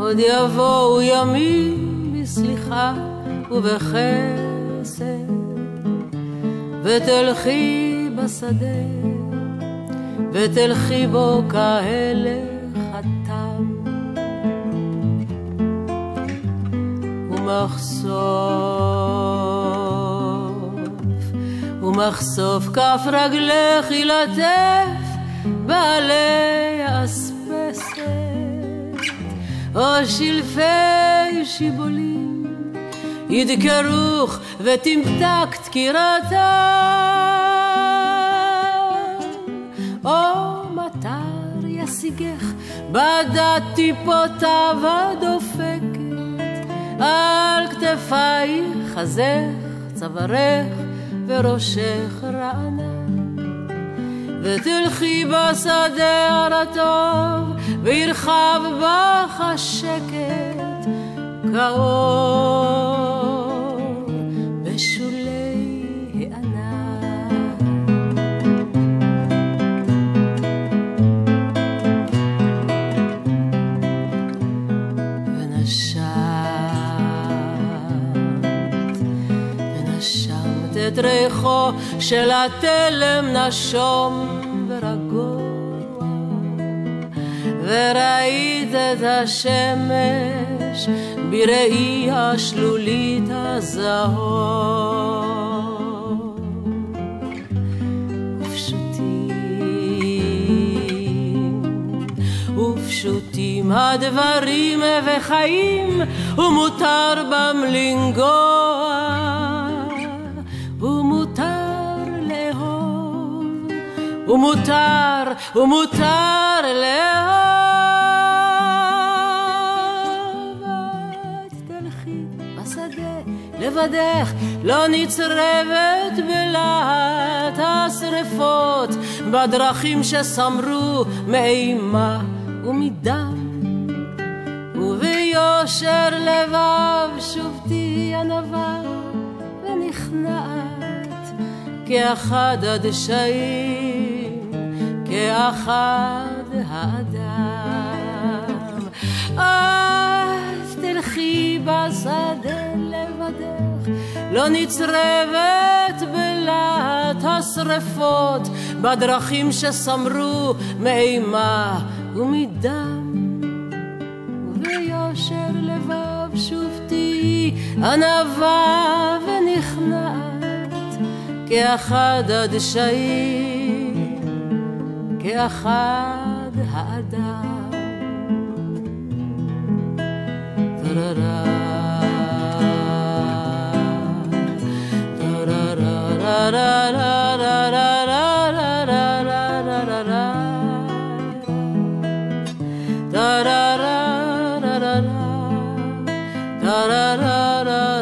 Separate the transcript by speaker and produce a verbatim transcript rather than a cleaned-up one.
Speaker 1: עוד יבואו ימים בסליחה ובחסד, ותלכי בשדה ותלכי בו כהלך התם, ומחשוף ומחשוף כף רגלך ילטף בעלי אספסת, או שלפי שיבולים ידקרוך ותמתק דקירתם, או מטר ישיגך בדת טיפותיו הדופקת, על כתפייך חזך צווארך וראשך רענן, ותלכי בשדה הרטוב וירחב בך השקט כאור בשולי הענן. ונשמת ונשמת את ריחו של התלם נשום ורגוע, וראית את השמש בראי השלולית הזהוב, ופשוטים ופשוטים הדברים וחיים, ומותר בם לנגוע, ומותר לאהוב, ומותר ומותר לאהוב. לבדך לא נצרבת בלהט השרפות, בדרכים שסמרו מאימה ומדם, וביושר לבב שוב תהי ענווה ונכנעת כאחד הדשאים, כאחד האדם. אז תלכי בשדה לבדך, לא נצרבת בלהט השרפות, בדרכים שסמרו מאימה ומדם, וביושר לבב שוב תהי ענווה ונכנעת כאחד הדשאים, כאחד האדם. תררה da da da da da da da da da